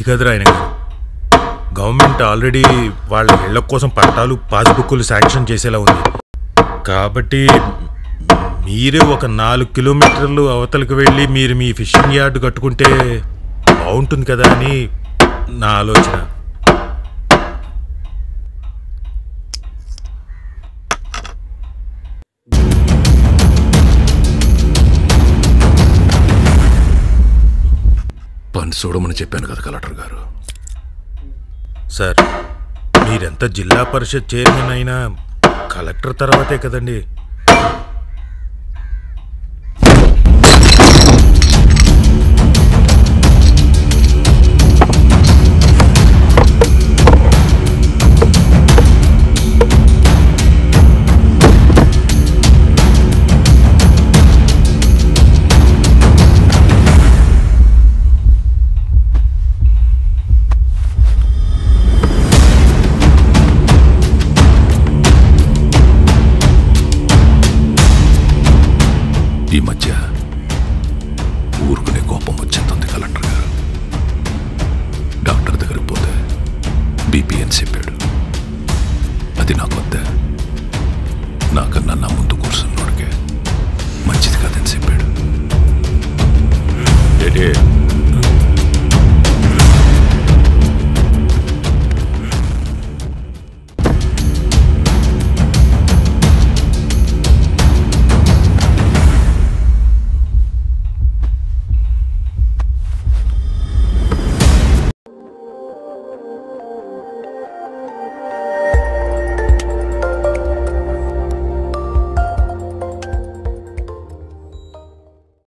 కదరా ఆయన గారు, గవర్నమెంట్ ఆల్రెడీ వాళ్ళ ఇళ్ల కోసం పట్టాలు పాస్బుక్లు శాంక్షన్ చేసేలా ఉంది. కాబట్టి మీరే ఒక 4 కిలోమీటర్లు అవతలకు వెళ్ళి మీరు మీ ఫిషింగ్ యార్డ్ కట్టుకుంటే బాగుంటుంది కదా అని నా ఆలోచన. పని చూడమని చెప్పాను కదా కలెక్టర్ గారు. సార్, మీరెంత జిల్లా పరిషత్ చైర్మన్ అయినా కలెక్టర్ తర్వాతే కదండి. ఈ మధ్య ఊరుకునే కోపం వచ్చేస్తుంది కలెక్టర్ గారు. డాక్టర్ దగ్గరికి పోతే బీపీ అని చెప్పాడు. అది నాకు వద్ద, నాకన్నా నా ముందు